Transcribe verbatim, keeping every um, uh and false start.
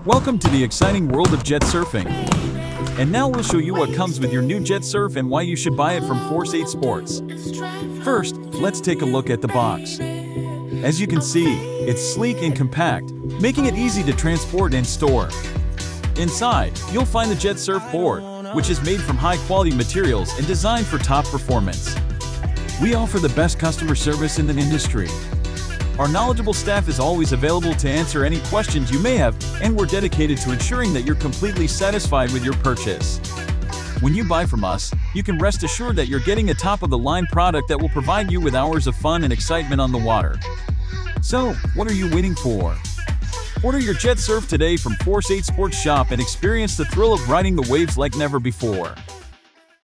Welcome to the exciting world of jet surfing. And now we'll show you what comes with your new jet surf and why you should buy it from Force eight Sports. First, let's take a look at the box. As you can see, it's sleek and compact, making it easy to transport and store. Inside, you'll find the jet surf board, which is made from high-quality materials and designed for top performance. We offer the best customer service in the industry. Our knowledgeable staff is always available to answer any questions you may have, and we're dedicated to ensuring that you're completely satisfied with your purchase. When you buy from us, you can rest assured that you're getting a top-of-the-line product that will provide you with hours of fun and excitement on the water. So, what are you waiting for? Order your jet surf today from Force eight Sports Shop and experience the thrill of riding the waves like never before.